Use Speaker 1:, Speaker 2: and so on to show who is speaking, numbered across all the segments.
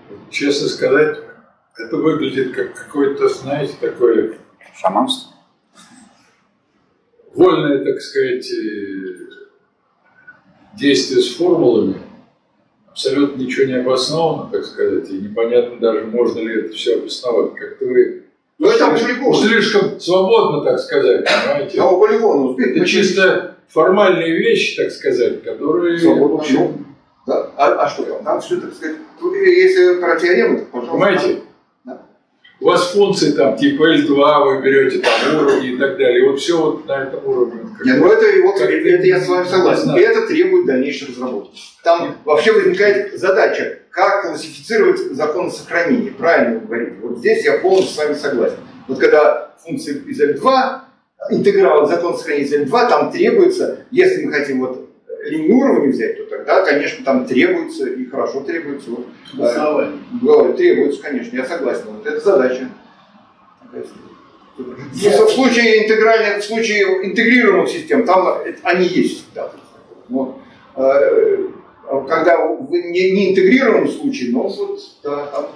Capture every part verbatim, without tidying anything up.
Speaker 1: Честно сказать, это выглядит как какое-то, знаете, такое...
Speaker 2: Шаманство?
Speaker 1: Вольное, так сказать, действие с формулами. Абсолютно ничего не обосновано, так сказать, и непонятно даже, можно ли это все обосновать. Как-то вы
Speaker 3: ну, это
Speaker 1: слишком, слишком свободно, так сказать, понимаете?
Speaker 3: Да, полигон,
Speaker 1: это чисто формальные вещи, так сказать, которые...
Speaker 3: Свободно. Ну, да. а, а что там? Там все, так сказать, если про теорему, то, пожалуйста.
Speaker 1: Понимаете? Да. У вас функции там типа эль два, вы берете там уровни и так далее. Вот все вот на этом уровне.
Speaker 3: Нет, ну это, вот, это, это я с вами согласен. И это требует дальнейшей разработки. Там Нет. вообще возникает задача, как классифицировать законы сохранения. Правильно вы говорите. Вот здесь я полностью с вами согласен. Вот когда функция из эль два, интеграл закон сохранения из эль два, там требуется, если мы хотим вот линию уровня взять, то тогда, конечно, там требуется, и хорошо требуется. Вот, да, требуется, конечно, я согласен. Вот это задача. В случае интегральных, в случае интегрированных систем, там они есть всегда. Но, э, когда в не, не интегрированном случае, но вот да, там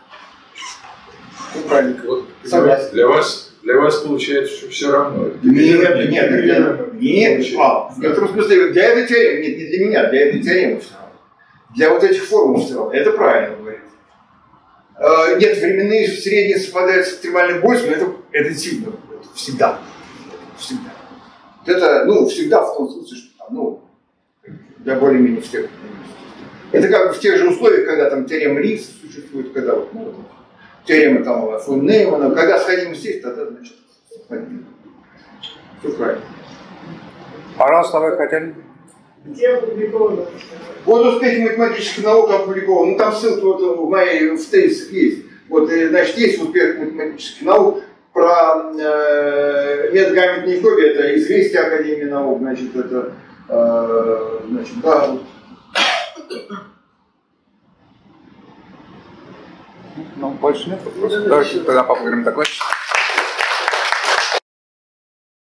Speaker 3: ну, правильно. Вот, согласен.
Speaker 1: Для вас, для вас получается, что все равно.
Speaker 3: Нет, нет, нет, нет, нет. А, в некотором смысле для этой теоремы, нет, не для меня, для этой теоремы все равно. Для вот этих формул все равно. Это правильно говорить. Нет, временные средние совпадают с экстремальным большим, но это, это сильно, это всегда. Всегда. Это, ну, всегда в том случае, что там, ну, для более-менее всех. Это как в тех же условиях, когда там теорема Ривса существует, когда вот, ну, теорема там фон Неймана, когда сходимость есть, тогда, значит, совпадение. Все правильно.
Speaker 2: Пожалуйста, вы хотели?
Speaker 4: Где опубликовано?
Speaker 3: Вот успехи математических наук опубликованы. Ну, там ссылка вот в моей в тезисах есть. Вот, значит, есть успех математических наук про э, метод гамильтонной фобии, это известие Академии наук, значит, это, э, значит, да.
Speaker 2: Ну, больше нет. Давайте тогда поговорим такой.